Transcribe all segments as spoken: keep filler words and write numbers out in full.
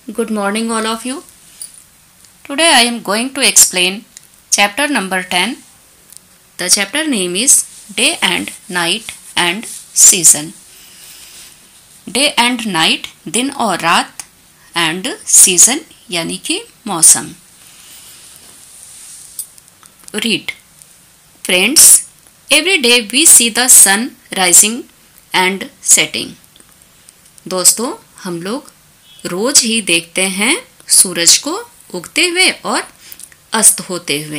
Good morning, all of you. Today I am going to explain chapter number ten. The chapter name is Day and Night and Season. Day and Night, दिन और रात, and season यानी कि मौसम. Read. Friends, every day we see the sun rising and setting. दोस्तों, हम लोग रोज ही देखते हैं सूरज को उगते हुए और अस्त होते हुए.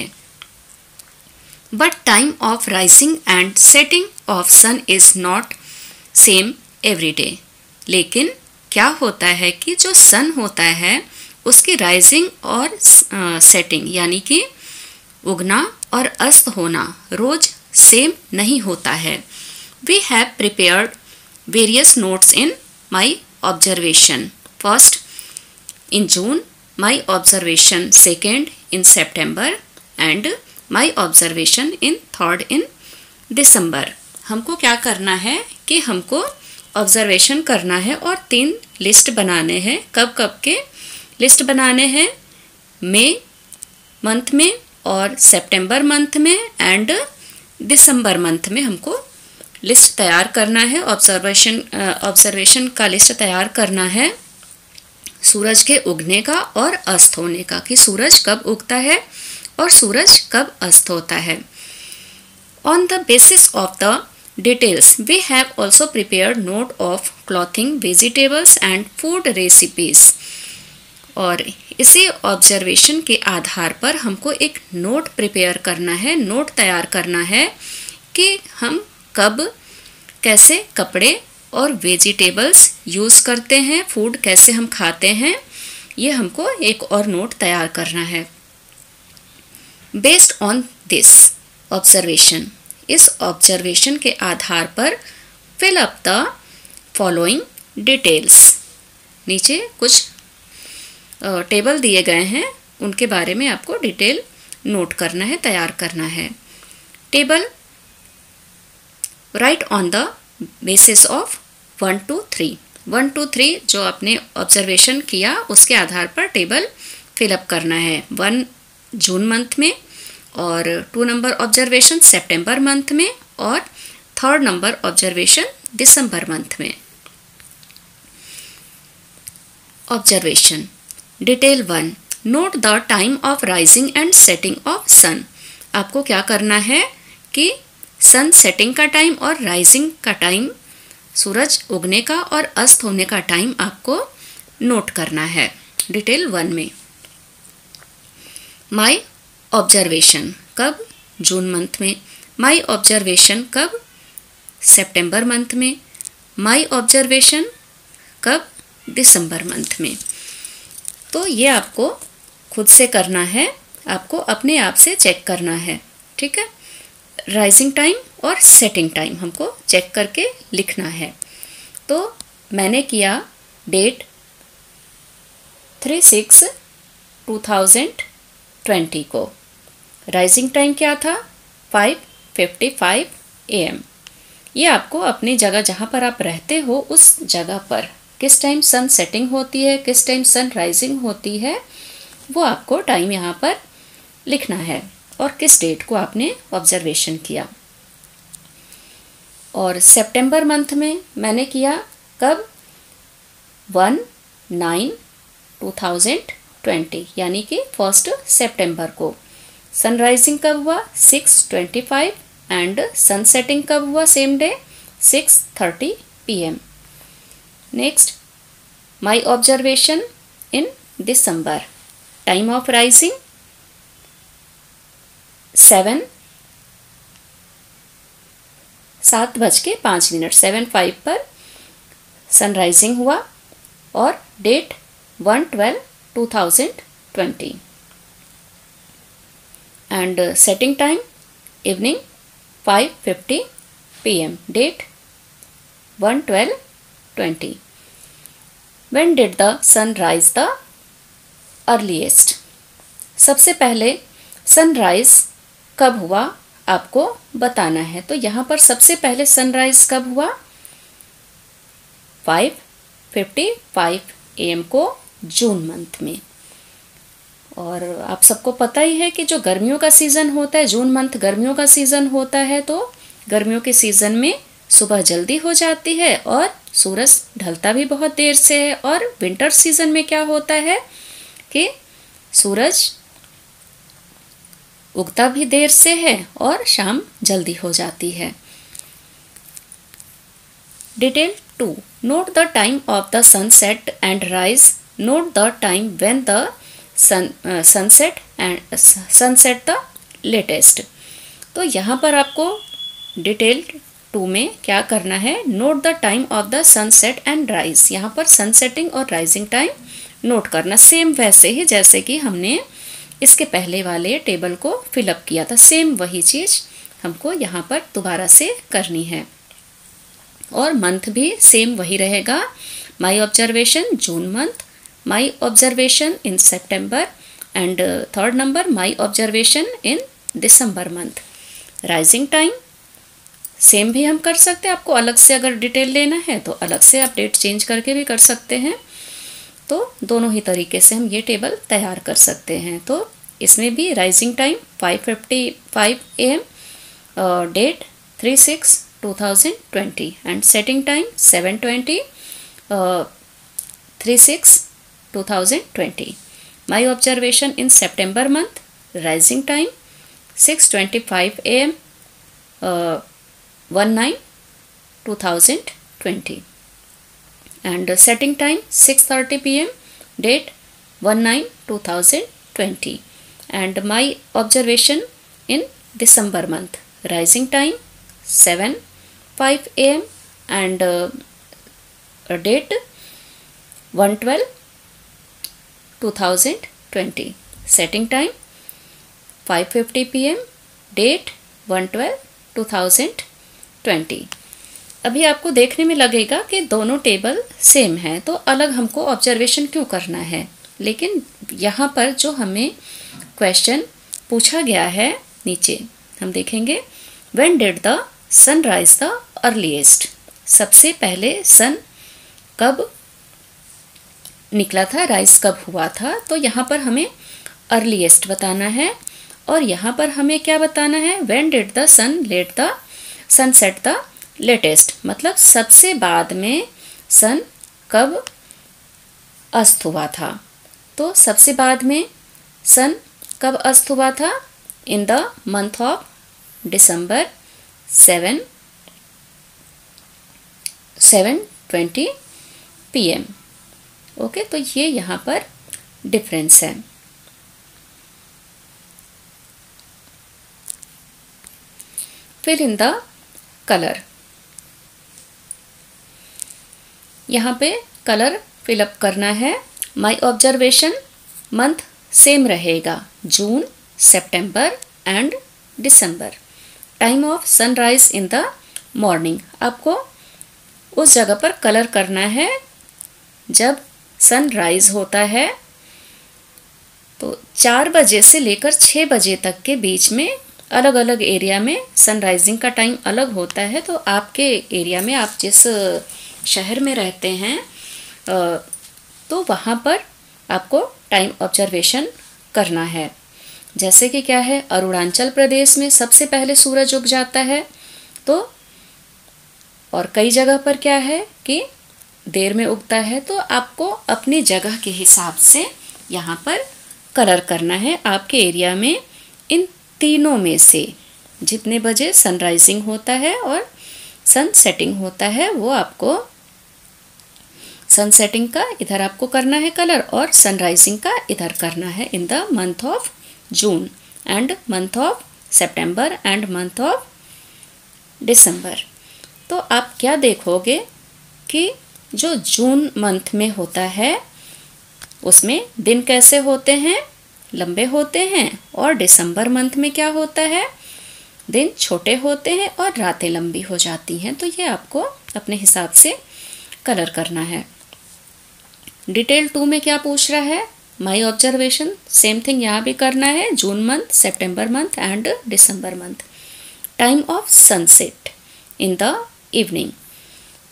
But time of rising and setting of sun is not same every day. लेकिन क्या होता है कि जो सन होता है उसकी राइजिंग और सेटिंग यानी कि उगना और अस्त होना रोज सेम नहीं होता है. We have prepared various notes in my observation. First in June, my observation second in September and my observation in third in December. हमको क्या करना है कि हमको ऑब्जर्वेशन करना है और तीन लिस्ट बनाने हैं. कब कब के लिस्ट बनाने हैं? मई मंथ में और सितंबर मंथ में एंड दिसंबर मंथ में हमको लिस्ट तैयार करना है. ऑब्जर्वेशन ऑब्जर्वेशन का लिस्ट तैयार करना है सूरज के उगने का और अस्त होने का, कि सूरज कब उगता है और सूरज कब अस्त होता है. On the basis of the details we have also prepared note of clothing, vegetables and food recipes. और इसी ऑब्जर्वेशन के आधार पर हमको एक नोट प्रिपेयर करना है, नोट तैयार करना है कि हम कब कैसे कपड़े और वेजिटेबल्स यूज़ करते हैं, फूड कैसे हम खाते हैं, ये हमको एक और नोट तैयार करना है. बेस्ड ऑन दिस ऑब्जर्वेशन, इस ऑब्जर्वेशन के आधार पर fill up the following details. नीचे कुछ टेबल दिए गए हैं, उनके बारे में आपको डिटेल नोट करना है, तैयार करना है. Table right on the basis of one two three. One two three जो आपने ऑब्जर्वेशन किया उसके आधार पर टेबल फिलअप करना है. वन जून मंथ में और टू नंबर ऑब्जर्वेशन सितंबर मंथ में और थर्ड नंबर ऑब्जर्वेशन दिसंबर मंथ में. Observation detail one. Note the time of rising and setting of sun. आपको क्या करना है कि सन सेटिंग का टाइम और राइजिंग का टाइम, सूरज उगने का और अस्त होने का टाइम आपको नोट करना है डिटेल वन में. माई ऑब्जर्वेशन कब? जून मंथ में. माई ऑब्जर्वेशन कब? सितंबर मंथ में. माई ऑब्जर्वेशन कब? दिसंबर मंथ में. तो ये आपको खुद से करना है, आपको अपने आप से चेक करना है. ठीक है, राइजिंग टाइम और सेटिंग टाइम हमको चेक करके लिखना है. तो मैंने किया date three six two thousand twenty को. राइजिंग टाइम क्या था? Five fifty five A M. ये आपको अपनी जगह जहाँ पर आप रहते हो उस जगह पर किस टाइम सन सेटिंग होती है, किस टाइम सन राइजिंग होती है, वो आपको टाइम यहाँ पर लिखना है और किस डेट को आपने ऑब्जर्वेशन किया. और सितंबर मंथ में मैंने किया कब? One nine two thousand twenty यानी कि फर्स्ट सितंबर को. सन राइजिंग कब हुआ? Six twenty five and sun setting कब हुआ? Same day six thirty P M. Next my observation in December. Time of rising seven सात बज के पाँच मिनट सेवन फाइव पर सनराइजिंग हुआ और date one twelve two thousand twenty and setting time evening five fifty P M. Date one twelve twenty. When did the sun rise the earliest. सबसे पहले sunrise कब हुआ आपको बताना है. तो यहाँ पर सबसे पहले सनराइज कब हुआ? Five fifty five A M को जून मंथ में। और आप सबको पता ही है कि जो गर्मियों का सीज़न होता है, जून मंथ गर्मियों का सीज़न होता है, तो गर्मियों के सीज़न में सुबह जल्दी हो जाती है और सूरज ढलता भी बहुत देर से है। और विंटर सीज़न में क्या होता है कि सूरज उगता भी देर से है और शाम जल्दी हो जाती है। Detail two, note the time of the sunset and rise, note the time when the sun sunset and sunset the latest. तो यहाँ पर आपको डिटेल टू में क्या करना है, note the time of the sunset and rise. यहाँ पर सनसेटिंग और राइजिंग टाइम नोट करना, सेम वैसे ही जैसे कि हमने इसके पहले वाले टेबल को फिलअप किया था, सेम वही चीज़ हमको यहाँ पर दोबारा से करनी है। और मंथ भी सेम वही रहेगा, my observation June month, my observation in September and third number my observation in December month. Rising time same भी हम कर सकते हैं, आपको अलग से अगर डिटेल लेना है तो अलग से आप डेट चेंज करके भी कर सकते हैं। तो दोनों ही तरीके से हम ये टेबल तैयार कर सकते हैं। तो इसमें भी rising time five fifty five A M, date three six two thousand twenty and setting time seven twenty three six two thousand twenty. My observation in September month, rising time six twenty five A M, one nine two thousand twenty and setting time six thirty p m, date one nine two thousand twenty, and my observation in December month, rising time seven five a m and uh, date one twelve two thousand twenty, setting time five fifty p m, date one twelve two thousand twenty। अभी आपको देखने में लगेगा कि दोनों table same हैं, तो अलग हमको ऑब्जर्वेशन क्यों करना है। लेकिन यहाँ पर जो हमें क्वेश्चन पूछा गया है, नीचे हम देखेंगे, when did the sun rise the earliest, सबसे पहले सन कब निकला था, राइज कब हुआ था। तो यहाँ पर हमें अर्लीएस्ट बताना है और यहाँ पर हमें क्या बताना है, when did the sun late the sun set the latest, मतलब सबसे बाद में सन कब अस्त हुआ था। तो सबसे बाद में सन कब अस्त हुआ था, in the month of December seven seven twenty P M. Okay, तो ये यहाँ पर डिफरेंस है। फिर इन द कलर, यहाँ पे कलर फिलअप करना है। माई ऑब्जर्वेशन मंथ सेम रहेगा, June, September and December. Time of sunrise in the morning, आपको उस जगह पर कलर करना है जब सनराइज होता है। तो चार बजे से लेकर छः बजे तक के बीच में अलग अलग एरिया में सनराइजिंग का टाइम अलग होता है। तो आपके एरिया में, आप जिस शहर में रहते हैं, तो वहाँ पर आपको टाइम ऑब्जर्वेशन करना है। जैसे कि क्या है, अरुणाचल प्रदेश में सबसे पहले सूरज उग जाता है, तो और कई जगह पर क्या है कि देर में उगता है। तो आपको अपनी जगह के हिसाब से यहाँ पर कलर करना है। आपके एरिया में इन तीनों में से जितने बजे सनराइजिंग होता है और सन सेटिंग होता है, वो आपको सन सेटिंग का इधर आपको करना है कलर और सनराइजिंग का इधर करना है, in the month of June and month of September and month of December. तो आप क्या देखोगे कि जो जून मंथ में होता है उसमें दिन कैसे होते हैं, लंबे होते हैं, और दिसंबर मंथ में क्या होता है, दिन छोटे होते हैं और रातें लंबी हो जाती हैं। तो ये आपको अपने हिसाब से कलर करना है। डिटेल टू में क्या पूछ रहा है, माई ऑब्जर्वेशन, सेम थिंग यहाँ भी करना है, June month, September month and December month. Time of sunset in the evening,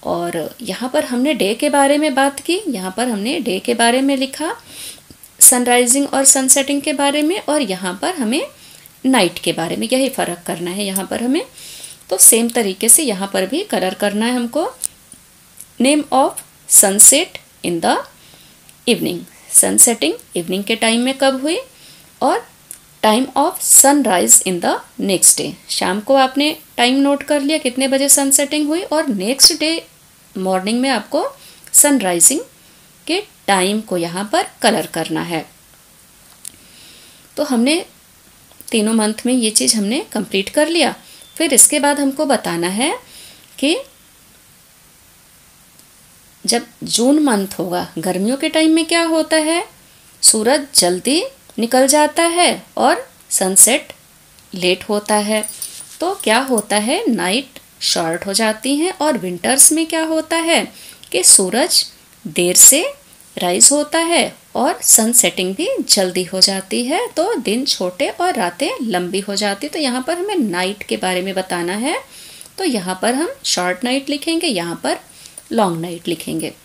और यहाँ पर हमने डे के बारे में बात की, यहाँ पर हमने डे के बारे में लिखा, सनराइजिंग और सनसेटिंग के बारे में, और यहाँ पर हमें नाइट के बारे में, यही फ़र्क करना है यहाँ पर हमें। तो सेम तरीके से यहाँ पर भी कलर करना है हमको। Name of sunset in the evening, sunsetting evening के टाइम में कब हुई, और time of sunrise in the next day, शाम को आपने टाइम नोट कर लिया कितने बजे सनसेटिंग हुई, और नेक्स्ट डे मॉर्निंग में आपको सनराइजिंग के टाइम को यहाँ पर कलर करना है। तो हमने तीनों मंथ में ये चीज़ हमने कंप्लीट कर लिया। फिर इसके बाद हमको बताना है कि जब जून मंथ होगा, गर्मियों के टाइम में क्या होता है, सूरज जल्दी निकल जाता है और सनसेट लेट होता है। तो क्या होता है, नाइट शॉर्ट हो जाती हैं, और विंटर्स में क्या होता है कि सूरज देर से राइज होता है और सनसेटिंग भी जल्दी हो जाती है, तो दिन छोटे और रातें लंबी हो जाती। तो यहाँ पर हमें नाइट के बारे में बताना है, तो यहाँ पर हम शॉर्ट नाइट लिखेंगे, यहाँ पर लॉन्ग नाइट लिखेंगे।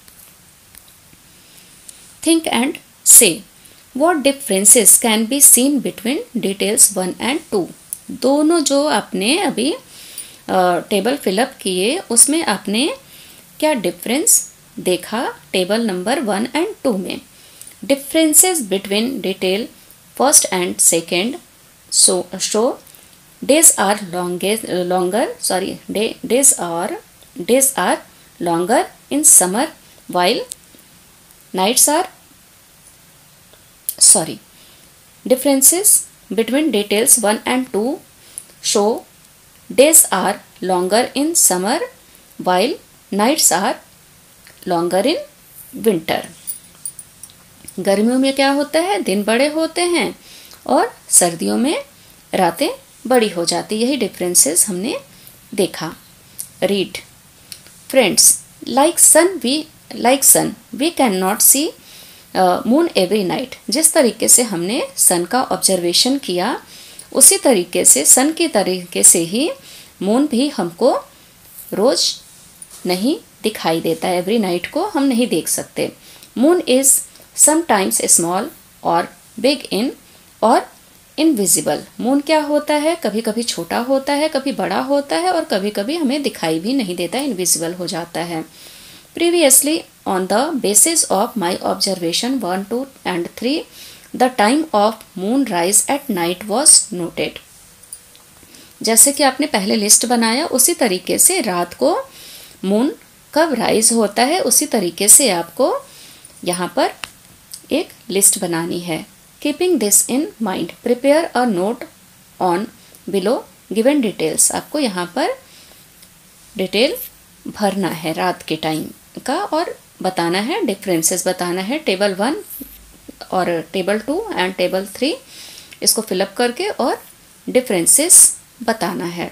Think and say what differences can be seen between details one and two. दोनों जो आपने अभी टेबल फिलअप किए उसमें आपने क्या डिफरेंस देखा table number one and two में। Differences between detail first and second so show days are longer sorry day days are days are longer in summer while nights are sorry differences between details one and two show days are longer in summer while nights are longer in winter। गर्मियों में क्या होता है, दिन बड़े होते हैं और सर्दियों में रातें बड़ी हो जाती, यही डिफरेंसेस हमने देखा। Read Friends, like sun we like sun we cannot see uh, moon every night। जिस तरीके से हमने सन का ऑब्जर्वेशन किया उसी तरीके से सन के तरीके से ही मून भी हमको रोज नहीं दिखाई देता है, एवरी नाइट को हम नहीं देख सकते। मून इज समटाइम्स स्मॉल और बिग इन और इनविजिबल। मून क्या होता है, कभी कभी छोटा होता है, कभी बड़ा होता है, और कभी कभी हमें दिखाई भी नहीं देता, इनविजिबल हो जाता है। Previously on the basis of my observation one two and three the time of moon rise at night was noted. जैसे कि आपने पहले लिस्ट बनाया उसी तरीके से रात को मून कब राइज होता है उसी तरीके से आपको यहाँ पर एक लिस्ट बनानी है। Keeping this in mind, prepare a note on below given details। आपको यहाँ पर डिटेल भरना है रात के टाइम का और बताना है, डिफरेंसेस बताना है टेबल वन और table two and table three, इसको फिलअप करके और डिफरेंसेस बताना है।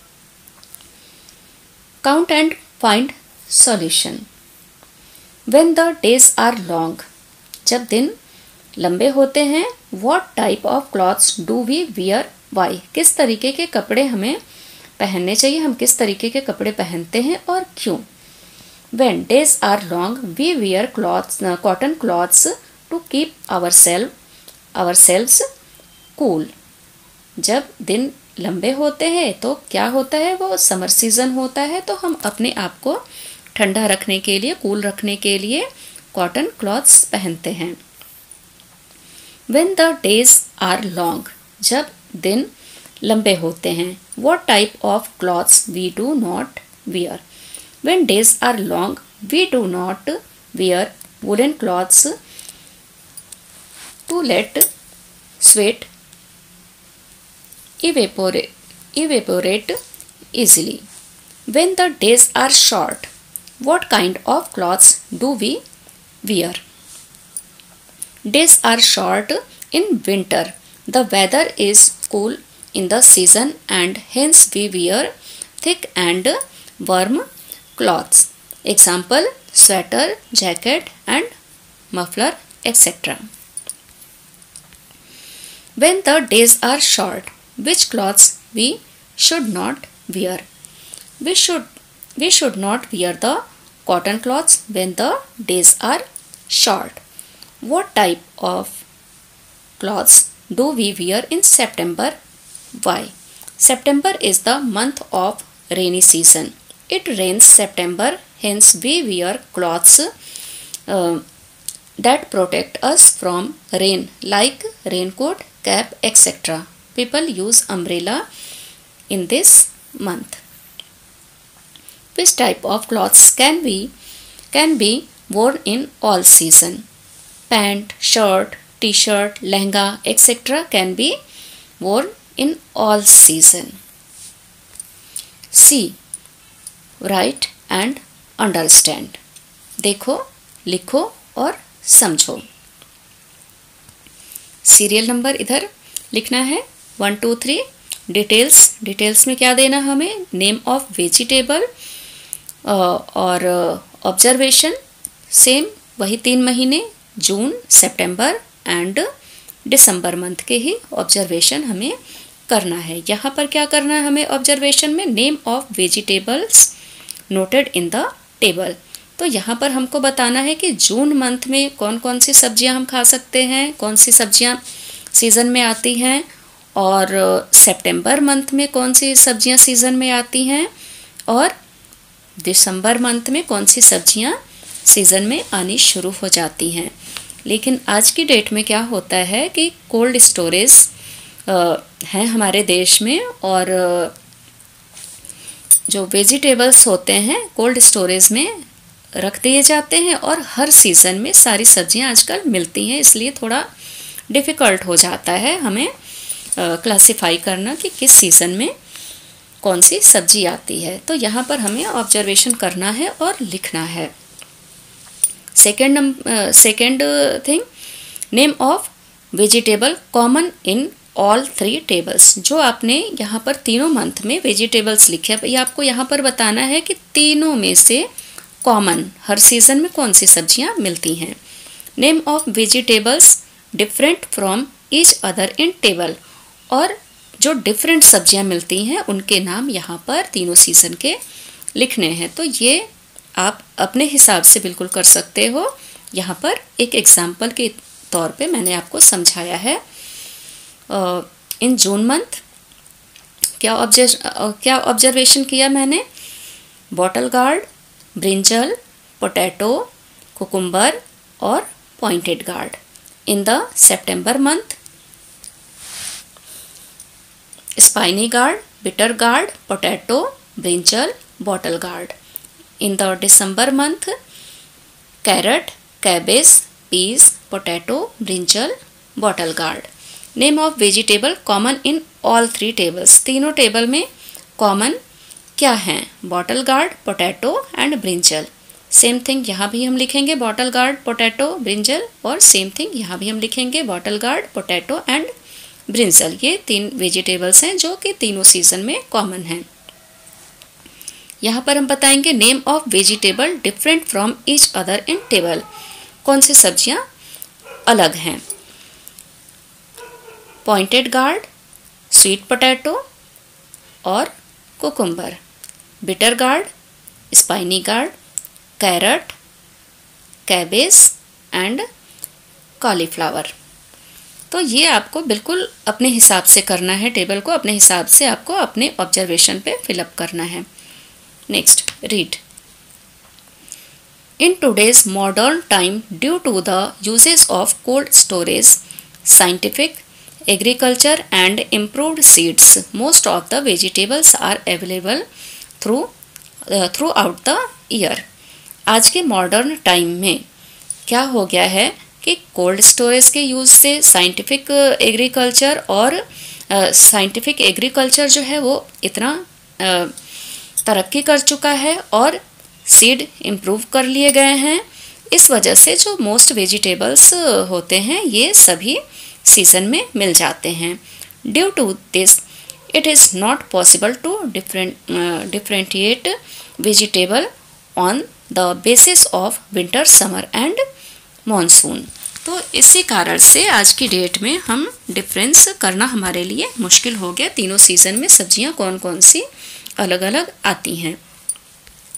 Count and find solution. When the days are long, जब दिन लंबे होते हैं, what type of clothes do we wear why, किस तरीके के कपड़े हमें पहनने चाहिए, हम किस तरीके के कपड़े पहनते हैं और क्यों। When days are long we wear clothes cotton clothes to keep our self our selves cool. जब दिन लंबे होते हैं तो क्या होता है, वो समर सीजन होता है, तो हम अपने आप को ठंडा रखने के लिए, कूल रखने के लिए कॉटन क्लॉथ्स पहनते हैं। When the days are long, जब दिन लंबे होते हैं, what type of clothes we do not wear। When days are long, we do not wear woolen clothes to let sweat evaporate, evaporate easily। When the days are short, what kind of clothes do we wear। Days are short in winter, the weather is cool in the season and hence we wear thick and warm clothes। Example, sweater, jacket and muffler, et cetera। When the days are short, which clothes we should not wear। We should We should not wear the cotton clothes when the days are short. What type of clothes do we wear in September? Why? September is the month of rainy season. It rains September, hence we wear clothes uh, that protect us from rain like raincoat, cap, et cetera. People use umbrella in this month. Which type of clothes can be can be worn in all season? Pant, shirt, t-shirt, lehenga, et cetera can be worn in all season. See, write and understand. देखो, लिखो और समझो. Serial number इधर लिखना है one two three. Details details में क्या देना हमें? नेम ऑफ वेजिटेबल और ऑब्जर्वेशन सेम वही तीन महीने जून, सितंबर एंड दिसंबर मंथ के ही ऑब्जर्वेशन हमें करना है. यहाँ पर क्या करना है हमें ऑब्जर्वेशन में? Name of vegetables noted in the table. तो यहाँ पर हमको बताना है कि जून मंथ में कौन कौन सी सब्जियाँ हम खा सकते हैं, कौन सी सब्जियाँ सीज़न में आती हैं, और सितंबर मंथ में कौन सी सब्जियाँ सीज़न में आती हैं, और दिसंबर मंथ में कौन सी सब्जियां सीज़न में आनी शुरू हो जाती हैं. लेकिन आज की डेट में क्या होता है कि कोल्ड स्टोरेज है हमारे देश में, और जो वेजिटेबल्स होते हैं कोल्ड स्टोरेज में रख दिए जाते हैं, और हर सीज़न में सारी सब्जियां आजकल मिलती हैं. इसलिए थोड़ा डिफ़िकल्ट हो जाता है हमें क्लासिफाई करना कि किस सीज़न में कौन सी सब्जी आती है. तो यहाँ पर हमें ऑब्जर्वेशन करना है और लिखना है. Second number second thing, name of vegetable common in all three tables. जो आपने यहाँ पर तीनों मंथ में वेजिटेबल्स लिखे हैं, ये आपको यहाँ पर बताना है कि तीनों में से कॉमन हर सीज़न में कौन सी सब्जियाँ मिलती हैं. Name of vegetables different from each other in table. और जो डिफरेंट सब्जियां मिलती हैं उनके नाम यहाँ पर तीनों सीज़न के लिखने हैं. तो ये आप अपने हिसाब से बिल्कुल कर सकते हो. यहाँ पर एक एग्जाम्पल के तौर पे मैंने आपको समझाया है. इन जून मंथ क्या ऑब्जर्व क्या ऑब्जर्वेशन किया मैंने? Bottle gourd, brinjal, potato, cucumber और pointed gourd. In the September month spiny gourd, bitter gourd, potato, brinjal, bottle gourd. In the December month, carrot, cabbage, peas, potato, brinjal, bottle gourd. Name of vegetable common in all three tables. तीनों table में common क्या हैं? Bottle gourd, potato and brinjal. Same thing यहाँ भी हम लिखेंगे bottle gourd, potato, brinjal, और same thing यहाँ भी हम लिखेंगे bottle gourd, potato and brinjal. ये तीन वेजिटेबल्स हैं जो कि तीनों सीज़न में कॉमन हैं. यहाँ पर हम बताएंगे name of vegetable different from each other in table. कौन सी सब्जियाँ अलग हैं? पॉइंटेड गार्ड, स्वीट पोटैटो और cucumber. Bitter gourd, spiny gourd, carrot, cabbage and cauliflower. तो ये आपको बिल्कुल अपने हिसाब से करना है. टेबल को अपने हिसाब से आपको अपने ऑब्जर्वेशन पे फिलअप करना है. Next, read. In today's modern time due to the uses of cold storage, scientific agriculture and improved seeds, most of the vegetables are available through throughout the year. आज के modern time में क्या हो गया है कि cold storage के use से साइंटिफिक एग्रीकल्चर और साइंटिफिक एग्रीकल्चर जो है वो इतना uh, तरक्की कर चुका है और सीड इम्प्रूव कर लिए गए हैं. इस वजह से जो मोस्ट वेजिटेबल्स होते हैं ये सभी सीज़न में मिल जाते हैं. Due to this it is not possible to different differentiate vegetable on the basis of winter, summer and monsoon. तो इसी कारण से आज की डेट में हम डिफरेंस करना हमारे लिए मुश्किल हो गया. तीनों सीज़न में सब्जियां कौन कौन सी अलग अलग आती हैं.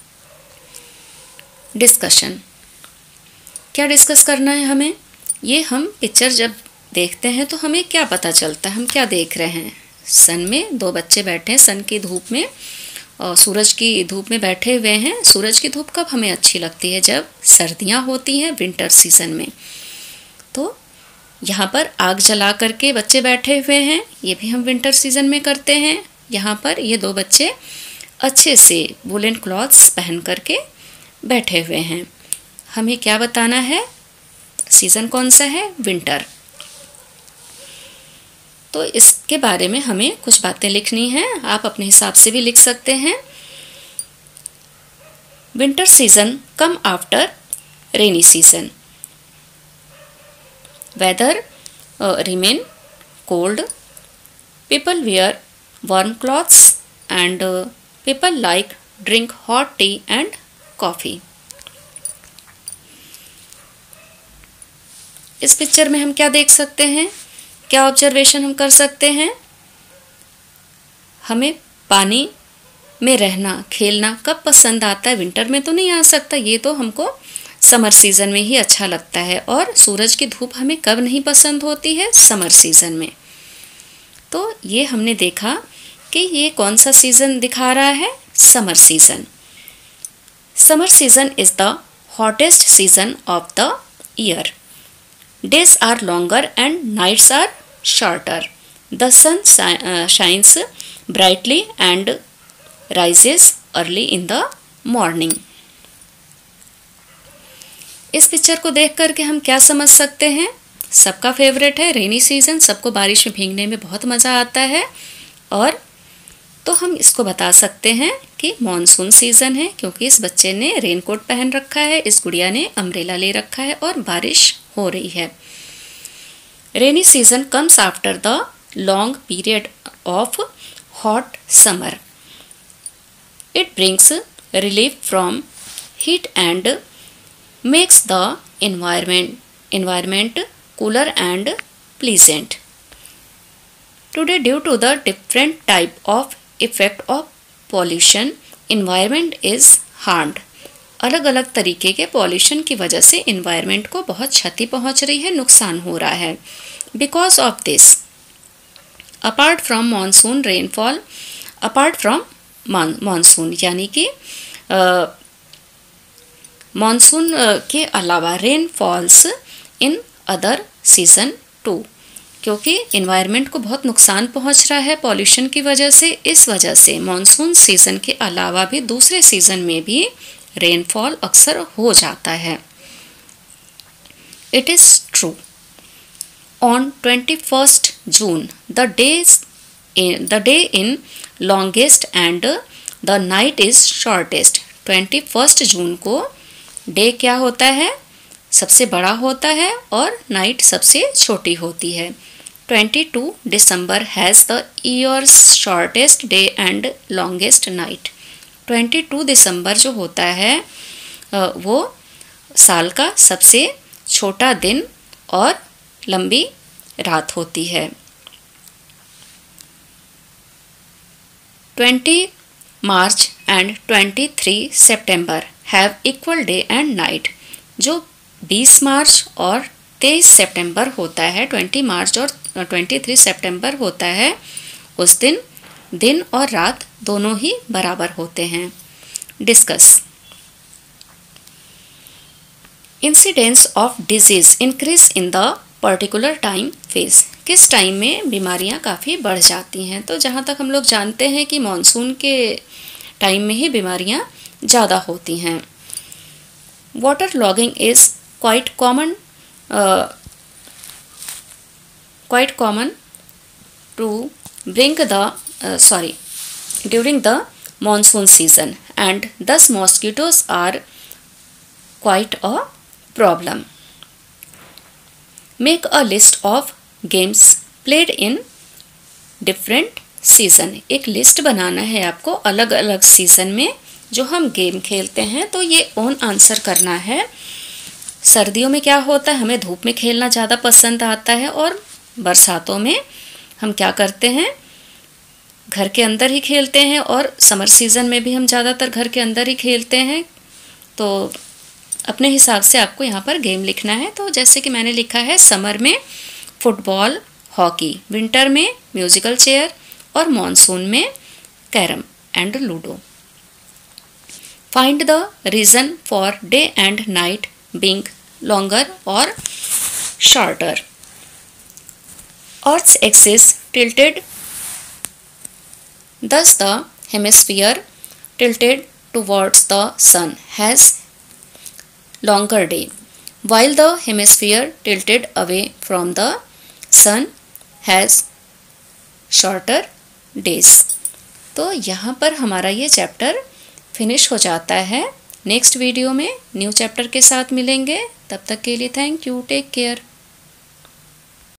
डिस्कशन। क्या डिस्कस करना है हमें? ये हम पिक्चर जब देखते हैं तो हमें क्या पता चलता है, हम क्या देख रहे हैं? सन में दो बच्चे बैठे हैं सन की धूप में और सूरज की धूप में बैठे हुए हैं। सूरज की धूप कब हमें अच्छी लगती है? जब सर्दियाँ होती हैं, विंटर सीजन में। तो यहाँ पर आग जला करके बच्चे बैठे हुए हैं, ये भी हम विंटर सीजन में करते हैं। यहाँ पर ये दो बच्चे अच्छे से वुलन क्लॉथ्स पहन करके बैठे हुए हैं। हमें क्या बताना है? सीज़न कौन सा है? विंटर। तो इसके बारे में हमें कुछ बातें लिखनी हैं, आप अपने हिसाब से भी लिख सकते हैं। Winter season come after rainy season. Weather uh, remain cold. People wear warm clothes and uh, people like drink hot tea and coffee. इस पिक्चर में हम क्या देख सकते हैं? क्या ऑब्जर्वेशन हम कर सकते हैं? हमें पानी में रहना, खेलना कब पसंद आता है? विंटर में तो नहीं आ सकता, ये तो हमको समर सीज़न में ही अच्छा लगता है। और सूरज की धूप हमें कब नहीं पसंद होती है? समर सीज़न में। तो ये हमने देखा कि ये कौन सा सीज़न दिखा रहा है? Summer season. Summer season is the hottest season of the year. Days are longer and nights are shorter. The sun shines brightly and rises early in the morning. इस पिक्चर को देख करके हम क्या समझ सकते हैं? सबका फेवरेट है रेनी सीज़न, सबको बारिश में भीगने में बहुत मज़ा आता है। और तो हम इसको बता सकते हैं कि मॉनसून सीज़न है, क्योंकि इस बच्चे ने रेनकोट पहन रखा है, इस गुड़िया ने अम्ब्रेला ले रखा है और बारिश हो रही है। Rainy season comes after the long period of hot summer. It brings relief from heat and makes the environment environment cooler and pleasant. Today, due to the different type of effect of pollution, environment is harmed. अलग अलग तरीके के pollution की वजह से environment को बहुत क्षति पहुंच रही है, नुकसान हो रहा है। Because of this, apart from monsoon rainfall, apart from monsoon यानी कि मानसून के अलावा rain falls in other season too, क्योंकि इन्वायरमेंट को बहुत नुकसान पहुंच रहा है पॉल्यूशन की वजह से। इस वजह से मानसून सीज़न के अलावा भी दूसरे सीज़न में भी रेनफॉल अक्सर हो जाता है। It is true. On twenty first June the days the day in longest and the night is shortest. Twenty first June को डे क्या होता है? सबसे बड़ा होता है और नाइट सबसे छोटी होती है। Twenty two December has the year's shortest day and longest night. Twenty two December जो होता है वो साल का सबसे छोटा दिन और लंबी रात होती है। Twenty March and twenty three September have equal day and night. जो बीस मार्च और तेईस सितंबर होता है, ट्वेंटी मार्च और तेईस सितंबर होता है, उस दिन दिन और रात दोनों ही बराबर होते हैं। Discuss. Incidence of disease increase in the particular time phase. किस टाइम में बीमारियां काफ़ी बढ़ जाती हैं? तो जहाँ तक हम लोग जानते हैं कि मानसून के टाइम में ही बीमारियां ज़्यादा होती हैं। Water logging is quite common quite common to brink the sorry during the monsoon season and this mosquitoes are quite a problem. Make a list of games played in different season. एक list बनाना है आपको अलग अलग season में जो हम game खेलते हैं। तो ये ऑन आंसर करना है। सर्दियों में क्या होता है? हमें धूप में खेलना ज़्यादा पसंद आता है और बरसातों में हम क्या करते हैं? घर के अंदर ही खेलते हैं। और समर सीज़न में भी हम ज़्यादातर घर के अंदर ही खेलते हैं। तो अपने हिसाब से आपको यहाँ पर गेम लिखना है। तो जैसे कि मैंने लिखा है समर में फुटबॉल हॉकी, विंटर में म्यूजिकल चेयर और मॉनसून में carrom and ludo. Find the reason for day and night being longer और shorter. Earth's axis tilted, thus the hemisphere tilted towards the sun has longer day, while the hemisphere tilted away from the sun has shorter days। तो यहाँ पर हमारा ये chapter finish हो जाता है। Next video में न्यू चैप्टर के साथ मिलेंगे। तब तक के लिए थैंक यू, टेक केयर।